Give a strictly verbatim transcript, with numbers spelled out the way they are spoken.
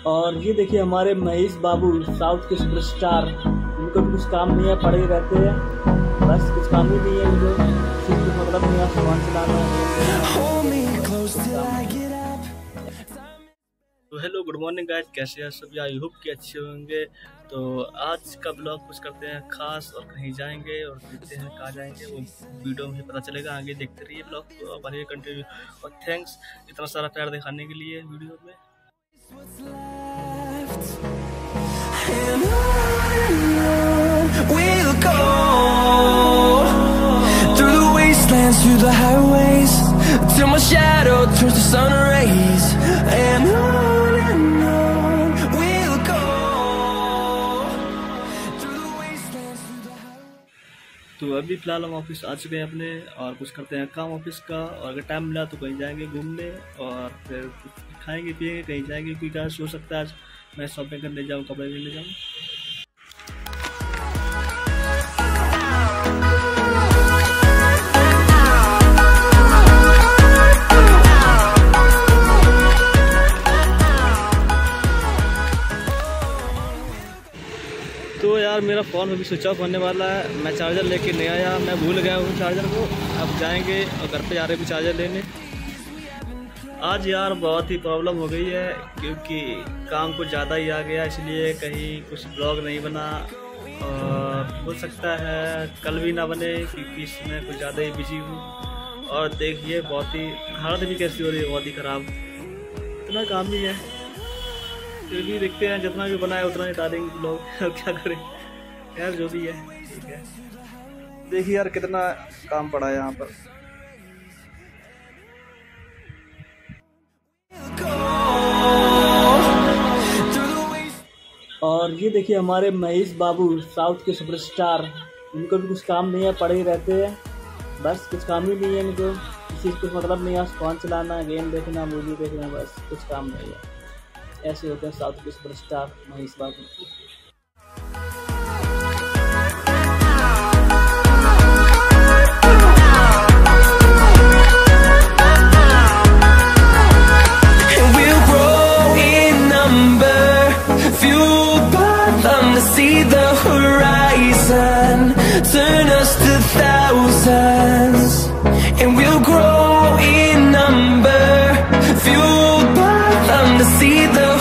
और ये देखिए हमारे महेश बाबू साउथ के सुपरस्टार, उनको भी कुछ काम नहीं है, पड़े ही रहते हैं, बस कुछ काम ही नहीं है उनको, किसी को मतलब नहीं है सामान चलाना है। तो हेलो गुड मॉर्निंग गाइस, कैसे हैं सभी? आई होप कि अच्छे होंगे। तो आज का ब्लॉग कुछ करते हैं खास और कहीं जाएंगे और देखते हैं कहाँ जाएंगे, वो वीडियो में पता चलेगा। आगे देखते रहिए ब्लॉग को, हमारे कंटिन्यू। और थैंक्स इतना सारा प्यार दिखाने के लिए वीडियो में। We'll go through the wastelands, through the highways, till my shadow turns to sun rays. And on and on we'll go through the wastelands, through the highways. तो अभी फिलहाल हम ऑफिस आ चुके हैं अपने, और कुछ करते हैं काम ऑफिस का, और अगर टाइम मिला तो कहीं जाएंगे घूमने, और फिर खाएंगे पिएंगे, कहीं जाएंगे, क्योंकि आज हो सकता है आज मैं शॉपिंग करने जाऊँ, कपड़े लेने जाऊँ। तो यार मेरा फ़ोन अभी स्विच ऑफ होने वाला है, मैं चार्जर लेके नहीं आया, मैं भूल गया हूँ चार्जर को। अब जाएंगे और घर पे जा रहे भी चार्जर लेने। आज यार बहुत ही प्रॉब्लम हो गई है, क्योंकि काम कुछ ज़्यादा ही आ गया, इसलिए कहीं कुछ ब्लॉग नहीं बना, और हो सकता है कल भी ना बने, क्योंकि इसमें कुछ ज़्यादा ही बिजी हूँ। और देखिए बहुत ही हालत भी कैसी हो रही है, बहुत ही ख़राब, इतना काम भी है। फिर भी देखते हैं, जितना भी बनाए उतना ही डालेंगे ब्लॉग, और क्या करें यार, जो भी है ठीक है। देखिए यार कितना काम पड़ा है यहाँ पर। और ये देखिए हमारे महेश बाबू साउथ के सुपरस्टार, उनको भी कुछ काम नहीं है, पड़े ही रहते हैं, बस कुछ काम ही नहीं है इनको, किसी को कुछ मतलब नहीं है, फोन चलाना, गेम देखना, मूवी देखना, बस कुछ काम नहीं है। ऐसे होते हैं साउथ के superstar Mahesh Babu. See the horizon, turn us to thousands, and we'll grow in number, fueled by them to see the